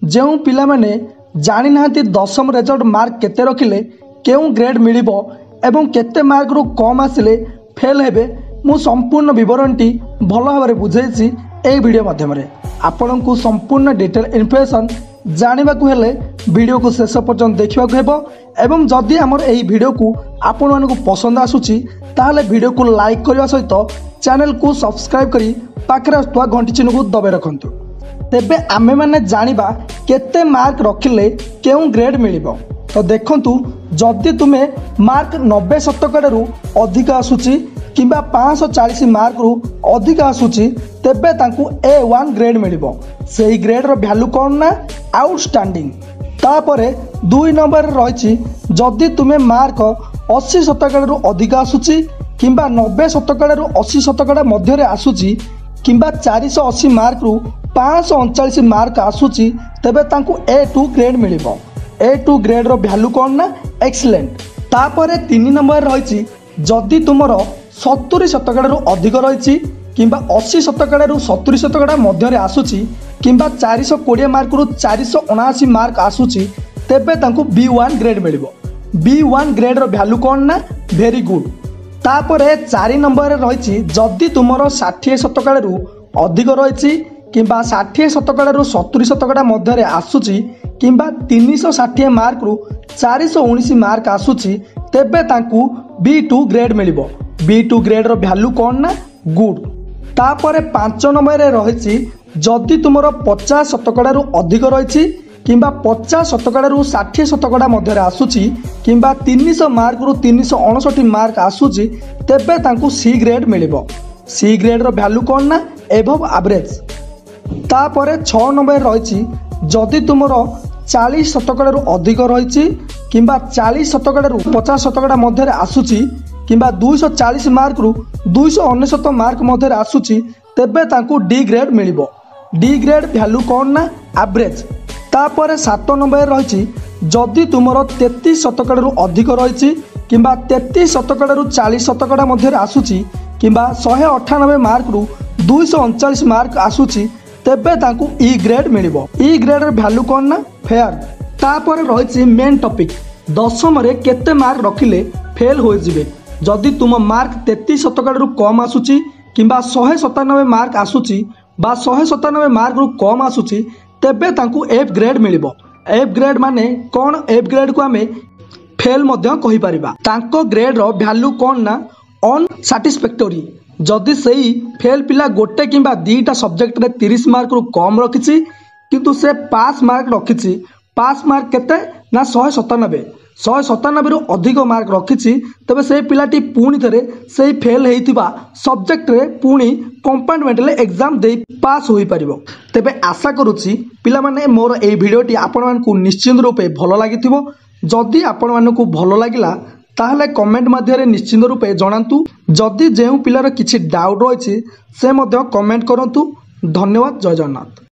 जो पिला माने जानी नाहंती दशम रिजल्ट मार्क केते रखिले केउं ग्रेड मिलिबो एवं केते मार्क रु कम आसिले फेल हेबे मु संपूर्ण विवरणटी भल भाव बुझेछि एई वीडियो माध्यम रे आपनकु संपूर्ण डिटेल इन्फॉर्मेशन जानिबा को हेले वीडियो को शेष पर्यंत देखा हेबो एवं जदि हमर एई वीडियो को आपण मानकु पसंद आसुची ताहले वीडियो को लाइक करबा सहित चैनल को सब्सक्राइब करी पाखरे आस्तुवा घंटी चिन्ह को दबे रखंतु। तेबे आमे माने जानिबा केते मार्क रखिले केउं ग्रेड मिलिबो। तो देखंतु जदि तुमे मार्क 90% रु अधिक आसुची किंबा 540 मार्क रु अधिक आसुची तेबे तांकु A1 ग्रेड मिलिबो। सेही ग्रेड रो वैल्यू कोन ना आउटस्टैंडिंग। तापरे 2 नंबर रहिछि जदि तुमे मार्क 80% रु अधिक आसुची किंबा 90% रु 80% मध्य रे आसुची किंबा 480 मार्क रु 539 मार्क आसुची तेबे तांकु A2 ग्रेड मिलिबो। A2 ग्रेड रो वैल्यू कोन ना एक्सीलेंट। तापरे 3 नंबर रहिछि जदि तुमरो 70% रु अधिक रहिछि किंबा 80% रु 70% मध्य रे आसुची किंबा 420 मार्क रु 479 मार्क आसुची तेबे तांकु B1 ग्रेड मिलिबो। B1 ग्रेड रो वैल्यू कोन ना वेरी गुड। तापरे 4 नंबर रहिछि जदि तुमरो 60% रु अधिक रहिछि किंबा 60% रु 70% मध्य रे आसुची किंबा 360 मार्क रु 419 मार्क आसुची तेबे तांकु B2 ग्रेड मिलिबो। B2 ग्रेड रो वैल्यू कोन ना गुड। तापरे 5 नंबर रे रहिछि जदि तुमरो 50% रु अधिक रहिछि किंबा 50% रु 60% मध्य रे आसुची किंबा 300 मार्क रु 359 मार्क आसुची तेबे तांकु C ग्रेड मिलिबो। C ग्रेड रो वैल्यू कोन ना एबव एवरेज। तापरे 6 नंबर रहिछि जदि तुमरो 40% रु अधिक रहिछि किंबा 40% रु 50% मध्य रे आसुची किंबा 240 मार्क रु 299 मार्क मध्य रे आसुची तेबे तांकु D ग्रेड मिलिबो। D ग्रेड वैल्यू कोन ना एवरेज। तापरे 7 नंबर रहिछि जदि तुमरो 33% रु अधिक रहिछि किंबा 33% रु 40% मध्य रे आसुची किंबा 198 मार्क रु 239 मार्क आसुची तेबे तांकु E ग्रेड मिलिबो। E ग्रेड रो वैल्यू कोन ना फेयर। तापरे रहिछि मेन टॉपिक दशम रे केते मार्क रखिले फेल होय जिवे। जदि तुम मार्क 33% रु कम आसुची किंबा 197 मार्क आसुची बा 197 मार्क रु कम आसुची तेबे तांकु F ग्रेड मिलिबो। F ग्रेड माने कोन F ग्रेड को आमे फेल मध्य कहि परिबा। तांको ग्रेड रो वैल्यू कोन ना अनसैटिस्फैक्टरी। जदि सेही फेल पिला गोटे किंबा दीटा सब्जेक्ट रे 30 मार्क रु कम रखिछि किंतु से पास मार्क रखिछि। पास मार्क केते ना 197 रु अधिक मार्क रखिछि तबे से पिलाटी पुणी थरे सेही फेल हेइथिबा सब्जेक्ट रे पुणी कंपार्टमेंट ले एग्जाम दे पास होई परिबो। तबे आशा करूछि पिला माने मोर एई वीडियोटी आपण मानकु निश्चित रूपे भलो लागिथिबो। जदि आपण मानकु भलो लागिला ताहले कमेंट माध्यम निश्चित रूपे जणांतु। जदि जेउ पिलार किछि डाउट रहिछि से मध्य कमेंट करंतु। धन्यवाद। जय जगन्नाथ।